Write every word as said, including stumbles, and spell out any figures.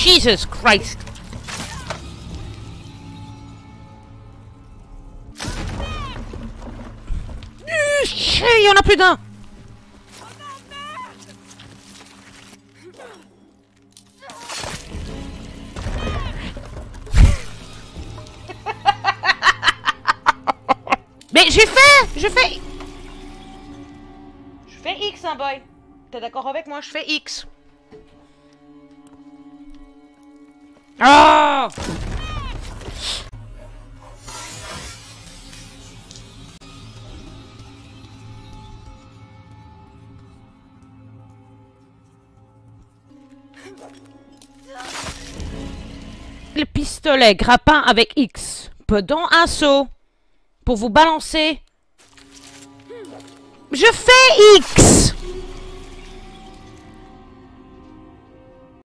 Jesus Christ. Il y en a plus d'un. Mais j'ai fait Je fais... Je fais X, hein, boy. T'es d'accord avec moi? Je fais X. Ah! Le pistolet grappin avec X. Pedant un saut. Pour vous balancer. Je fais X!